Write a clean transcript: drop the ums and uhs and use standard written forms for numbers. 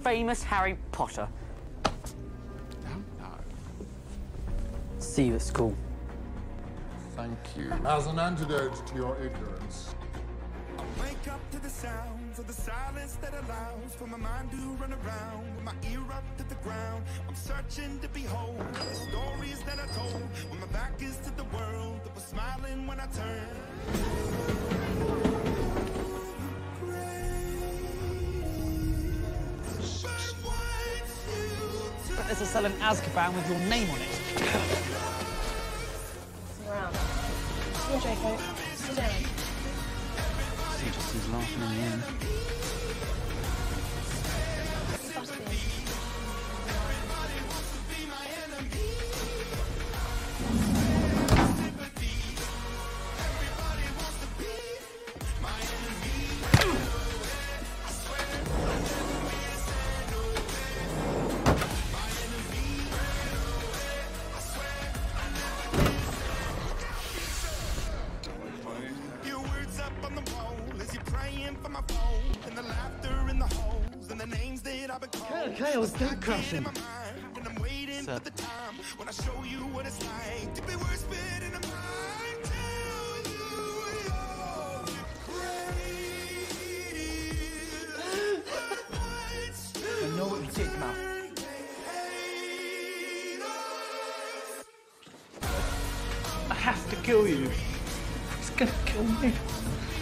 famous Harry Potter. No. See you at school. Thank you. As an antidote to your ignorance. Wake up to the sounds of the silence that allows for my mind to run around with my ear up to the ground. I'm searching to behold the stories that I told when my back is to the world that was smiling when I turned. But there's a cell in Azkaban with your name on it. Around. Come on, Draco. Sit down. He just is laughing in the end. Your words up on the wall as you're praying for my phone, and the laughter in the holes and the names that I've been called. Okay, I was dead crashing. And I'm waiting for the time when I show you what it's like to be worse fit in a mind. Tell you you're great. I know what you're talking about. I have to kill you. He's gonna kill me.